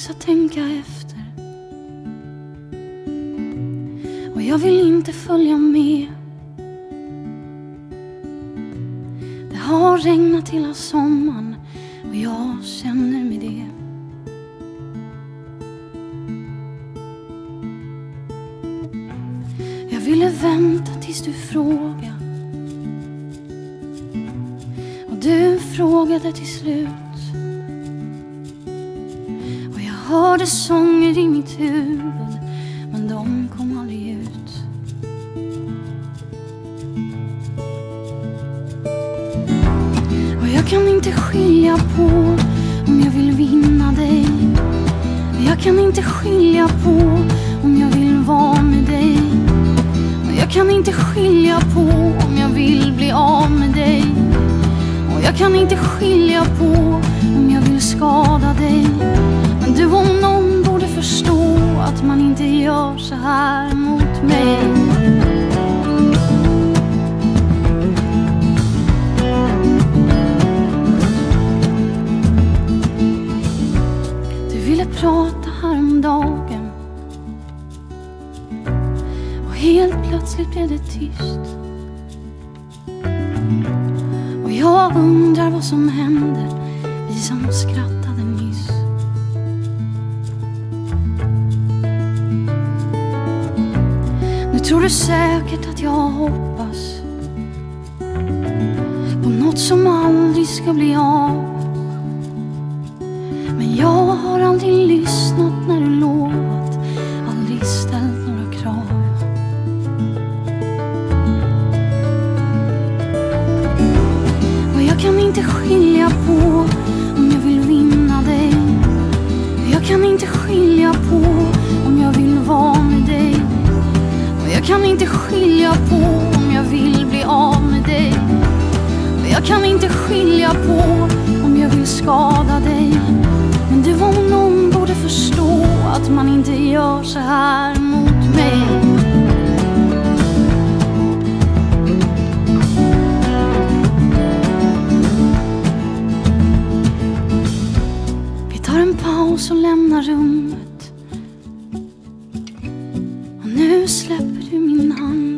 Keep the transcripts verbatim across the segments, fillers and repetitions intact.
dags att tänka efter. Och jag vill inte följa med. Det har regnat hela sommaren och jag känner med det. Jag ville vänta tills du frågade, och du frågade till slut. Och jag hörde sånger i mitt huvud, men de kom aldrig ut. Och jag kan inte skilja på om jag vill vinna dig. Jag kan inte skilja på om jag vill vara med dig. Och jag kan inte skilja på om jag vill bli av med dig. Och jag kan inte skilja på om jag vill skada dig. Men du om någon borde förstå att man inte gör så här mot mig. Du ville prata häromdagen, och helt plötsligt blev det tyst. Och jag undrar vad som hände, vi som skrattade nyss. Nu tror du säkert att jag hoppas på något som aldrig ska bli av. Men jag har aldrig lyssnat när du lovat, aldrig ställt några krav. Och jag kan inte skilja på om jag vill vinna dig. Jag kan inte skilja på om jag vill vara med dig. Och jag kan inte skilja på om jag vill bli av med dig. Och jag kan inte skilja på om jag vill skada dig. Men du om någon borde förstå att man inte gör så här mot mig. Vi tar en paus och lämnar rummet. Och nu släpper du min hand.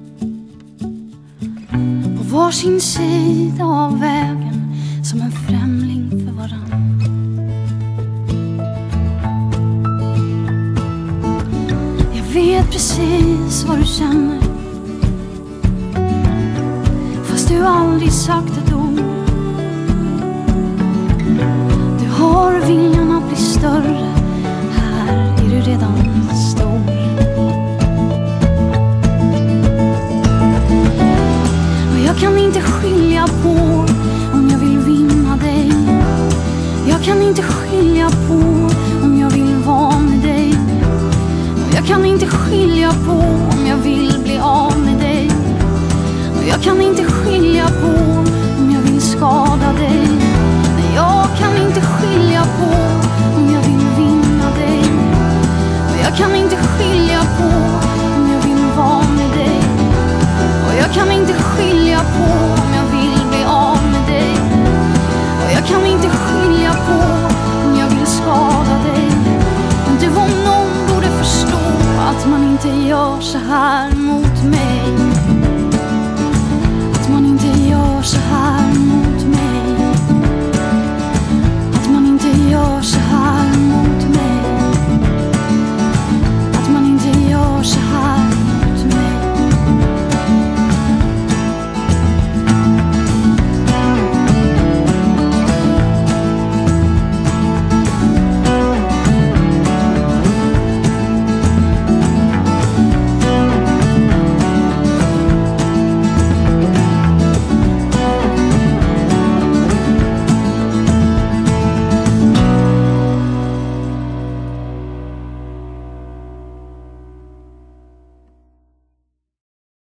På varsin sida av vägen, som en främling för varann. Jag vet precis vad du känner, fast du aldrig sagt ett ord. Du har viljan att bli större, här är du redan stor. Och jag kan inte skilja på om jag vill vinna dig. Jag kan inte skilja på om jag vill vara med dig. Jag kan inte skilja på om jag vill bli av med dig. Och jag kan inte skilja på om jag vill skada dig. Nej, jag kan inte skilja på om jag vill vinna dig. Och jag kan inte skilja på om jag vill vara med dig. Och jag kan inte skilja på